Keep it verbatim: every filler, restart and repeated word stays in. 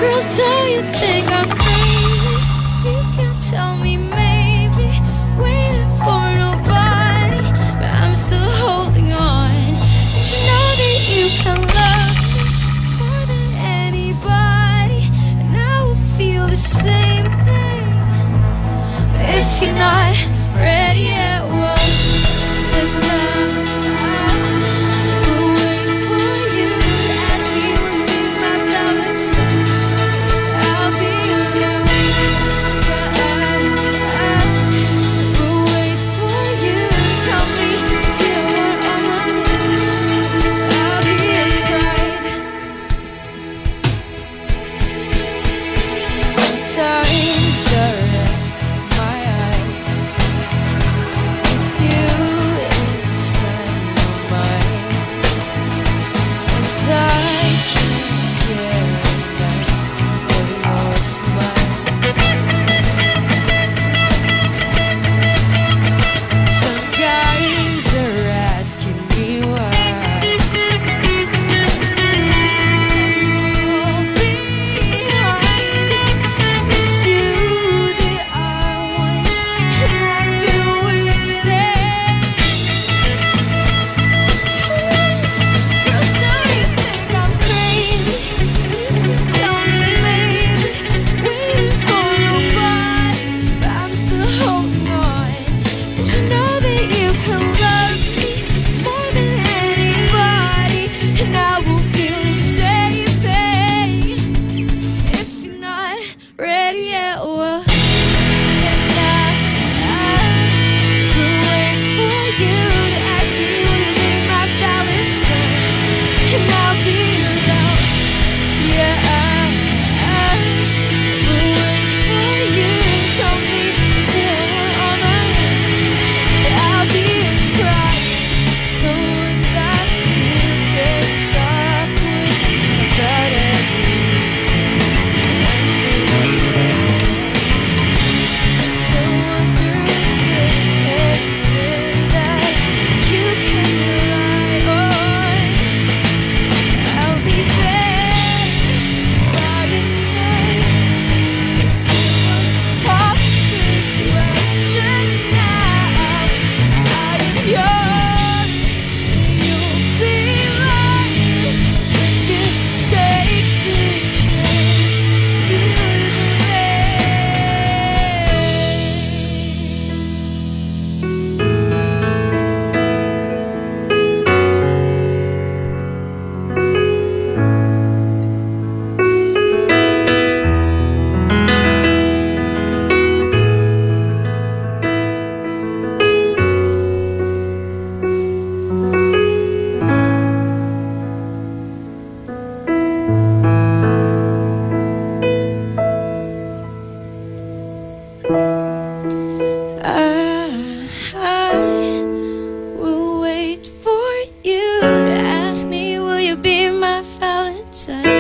Girl, don't you think I'm crazy? You can tell me maybe, waiting for nobody, but I'm still holding on. And you know that you can love me more than anybody, and I will feel the same thing. But if you're not ready yet, well, then now I'll wait for you to ask me will you be my Valentine. I'll be around, yeah, I, I will wait for you. Tell me, do you want all my love? I'll be your bride. Sometimes I rest my eyes with you inside my mind, and I can't get enough of your smile. Some guys are asking me why. Oh, behind it's you that I want, and I've been waiting. Girl, don't you think I'm crazy? Tell me maybe, waiting for nobody, but I'm still holding on. And you know that you can love me more than anybody, and I will feel the same thing. If you're not ready yet, well, then I, I will wait for you to ask me will you be my Valentine, and I'll be around, yeah, I, I will wait for you. Tell me, do you want all my love? I'll be your bride, the one that you can talk with about everything under the sun. The one through everything that you can rely on. I'll be there by your side. Pop the question now. I am yours, you'll be mine. If you take the chance, feel the I, I will wait for you to ask me will you be my Valentine.